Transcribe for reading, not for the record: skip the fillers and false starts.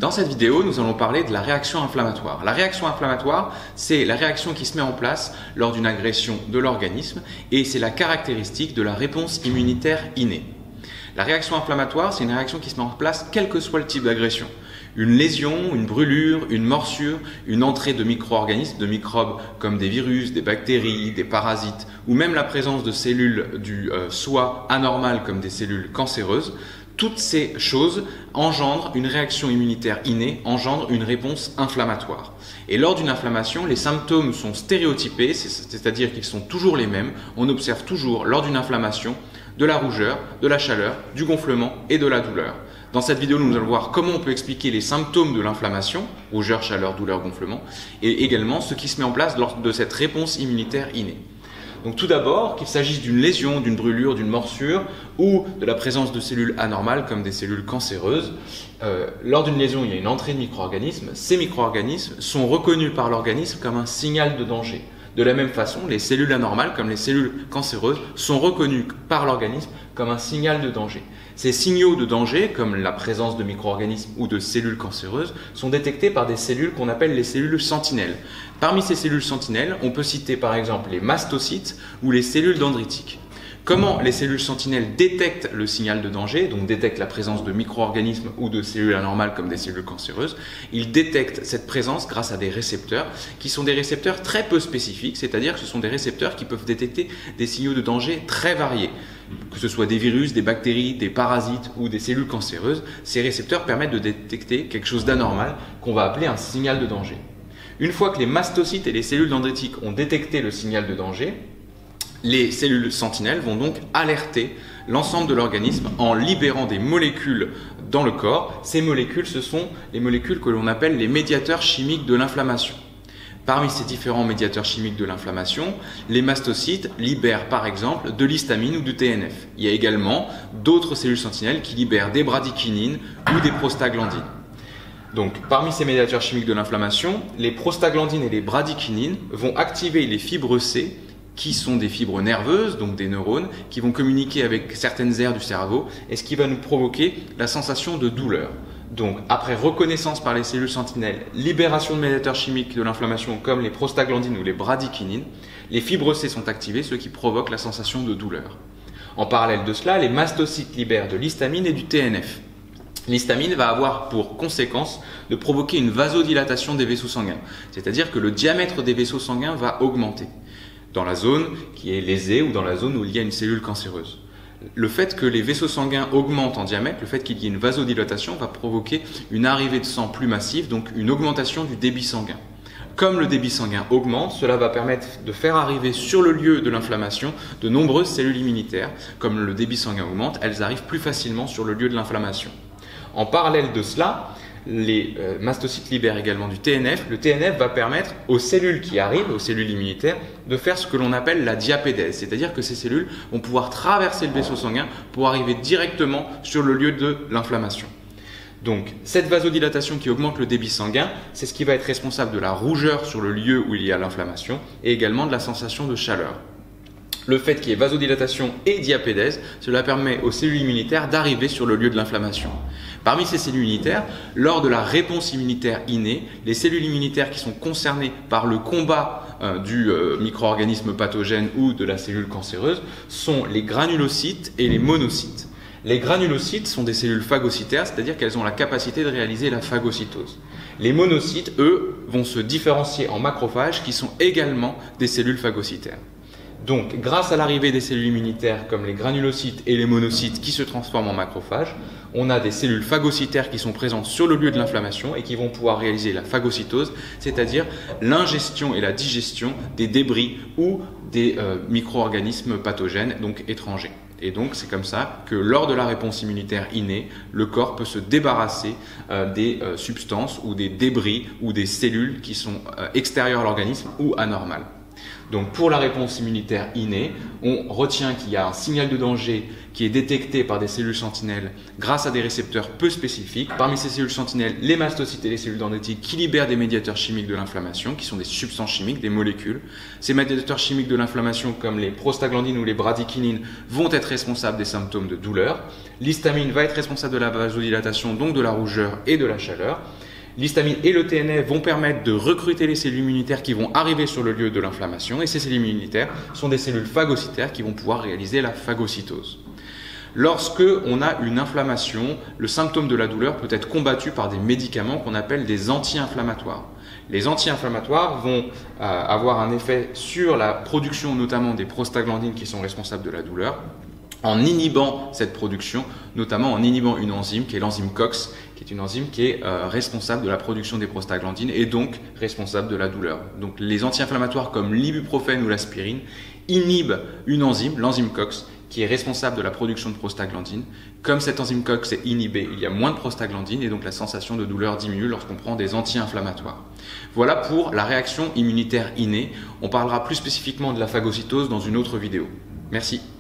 Dans cette vidéo, nous allons parler de la réaction inflammatoire. La réaction inflammatoire, c'est la réaction qui se met en place lors d'une agression de l'organisme et c'est la caractéristique de la réponse immunitaire innée. La réaction inflammatoire, c'est une réaction qui se met en place quel que soit le type d'agression. Une lésion, une brûlure, une morsure, une entrée de micro-organismes, de microbes comme des virus, des bactéries, des parasites ou même la présence de cellules du soi anormales comme des cellules cancéreuses. Toutes ces choses engendrent une réaction immunitaire innée, engendrent une réponse inflammatoire. Et lors d'une inflammation, les symptômes sont stéréotypés, c'est-à-dire qu'ils sont toujours les mêmes. On observe toujours lors d'une inflammation de la rougeur, de la chaleur, du gonflement et de la douleur. Dans cette vidéo, nous allons voir comment on peut expliquer les symptômes de l'inflammation, rougeur, chaleur, douleur, gonflement, et également ce qui se met en place lors de cette réponse immunitaire innée. Donc tout d'abord, qu'il s'agisse d'une lésion, d'une brûlure, d'une morsure ou de la présence de cellules anormales comme des cellules cancéreuses, lors d'une lésion, il y a une entrée de micro-organismes. Ces micro-organismes sont reconnus par l'organisme comme un signal de danger. De la même façon, les cellules anormales comme les cellules cancéreuses sont reconnues par l'organisme comme un signal de danger. Ces signaux de danger, comme la présence de micro-organismes ou de cellules cancéreuses, sont détectés par des cellules qu'on appelle les cellules sentinelles. Parmi ces cellules sentinelles, on peut citer par exemple les mastocytes ou les cellules dendritiques. Comment les cellules sentinelles détectent le signal de danger, donc détectent la présence de micro-organismes ou de cellules anormales comme des cellules cancéreuses? Ils détectent cette présence grâce à des récepteurs qui sont des récepteurs très peu spécifiques, c'est-à-dire que ce sont des récepteurs qui peuvent détecter des signaux de danger très variés. Que ce soit des virus, des bactéries, des parasites ou des cellules cancéreuses, ces récepteurs permettent de détecter quelque chose d'anormal qu'on va appeler un signal de danger. Une fois que les mastocytes et les cellules dendritiques ont détecté le signal de danger, les cellules sentinelles vont donc alerter l'ensemble de l'organisme en libérant des molécules dans le corps. Ces molécules, ce sont les molécules que l'on appelle les médiateurs chimiques de l'inflammation. Parmi ces différents médiateurs chimiques de l'inflammation, les mastocytes libèrent par exemple de l'histamine ou du TNF. Il y a également d'autres cellules sentinelles qui libèrent des bradykinines ou des prostaglandines. Donc, parmi ces médiateurs chimiques de l'inflammation, les prostaglandines et les bradykinines vont activer les fibres C, qui sont des fibres nerveuses, donc des neurones, qui vont communiquer avec certaines aires du cerveau, et ce qui va nous provoquer la sensation de douleur. Donc, après reconnaissance par les cellules sentinelles, libération de médiateurs chimiques de l'inflammation comme les prostaglandines ou les bradykinines, les fibres C sont activées, ce qui provoque la sensation de douleur. En parallèle de cela, les mastocytes libèrent de l'histamine et du TNF. L'histamine va avoir pour conséquence de provoquer une vasodilatation des vaisseaux sanguins, c'est-à-dire que le diamètre des vaisseaux sanguins va augmenter dans la zone qui est lésée ou dans la zone où il y a une cellule cancéreuse. Le fait que les vaisseaux sanguins augmentent en diamètre, le fait qu'il y ait une vasodilatation va provoquer une arrivée de sang plus massive, donc une augmentation du débit sanguin. Comme le débit sanguin augmente, cela va permettre de faire arriver sur le lieu de l'inflammation de nombreuses cellules immunitaires. Comme le débit sanguin augmente, elles arrivent plus facilement sur le lieu de l'inflammation. En parallèle de cela, les mastocytes libèrent également du TNF. Le TNF va permettre aux cellules qui arrivent, aux cellules immunitaires, de faire ce que l'on appelle la diapédèse. C'est-à-dire que ces cellules vont pouvoir traverser le vaisseau sanguin pour arriver directement sur le lieu de l'inflammation. Donc, cette vasodilatation qui augmente le débit sanguin, c'est ce qui va être responsable de la rougeur sur le lieu où il y a l'inflammation et également de la sensation de chaleur. Le fait qu'il y ait vasodilatation et diapédèse, cela permet aux cellules immunitaires d'arriver sur le lieu de l'inflammation. Parmi ces cellules immunitaires, lors de la réponse immunitaire innée, les cellules immunitaires qui sont concernées par le combat du micro-organisme pathogène ou de la cellule cancéreuse sont les granulocytes et les monocytes. Les granulocytes sont des cellules phagocytaires, c'est-à-dire qu'elles ont la capacité de réaliser la phagocytose. Les monocytes, eux, vont se différencier en macrophages qui sont également des cellules phagocytaires. Donc, grâce à l'arrivée des cellules immunitaires comme les granulocytes et les monocytes qui se transforment en macrophages, on a des cellules phagocytaires qui sont présentes sur le lieu de l'inflammation et qui vont pouvoir réaliser la phagocytose, c'est-à-dire l'ingestion et la digestion des débris ou des micro-organismes pathogènes, donc étrangers. Et donc, c'est comme ça que lors de la réponse immunitaire innée, le corps peut se débarrasser des substances ou des débris ou des cellules qui sont extérieures à l'organisme ou anormales. Donc pour la réponse immunitaire innée, on retient qu'il y a un signal de danger qui est détecté par des cellules sentinelles grâce à des récepteurs peu spécifiques. Parmi ces cellules sentinelles, les mastocytes et les cellules dendritiques qui libèrent des médiateurs chimiques de l'inflammation, qui sont des substances chimiques, des molécules. Ces médiateurs chimiques de l'inflammation, comme les prostaglandines ou les bradykinines, vont être responsables des symptômes de douleur. L'histamine va être responsable de la vasodilatation, donc de la rougeur et de la chaleur. L'histamine et le TNF vont permettre de recruter les cellules immunitaires qui vont arriver sur le lieu de l'inflammation, et ces cellules immunitaires sont des cellules phagocytaires qui vont pouvoir réaliser la phagocytose. Lorsque on a une inflammation, le symptôme de la douleur peut être combattu par des médicaments qu'on appelle des anti-inflammatoires. Les anti-inflammatoires vont avoir un effet sur la production notamment des prostaglandines qui sont responsables de la douleur, en inhibant cette production, notamment en inhibant une enzyme qui est l'enzyme COX, qui est une enzyme qui est responsable de la production des prostaglandines et donc responsable de la douleur. Donc les anti-inflammatoires comme l'ibuprofène ou l'aspirine inhibent une enzyme, l'enzyme COX, qui est responsable de la production de prostaglandines. Comme cette enzyme COX est inhibée, il y a moins de prostaglandines et donc la sensation de douleur diminue lorsqu'on prend des anti-inflammatoires. Voilà pour la réaction immunitaire innée. On parlera plus spécifiquement de la phagocytose dans une autre vidéo. Merci.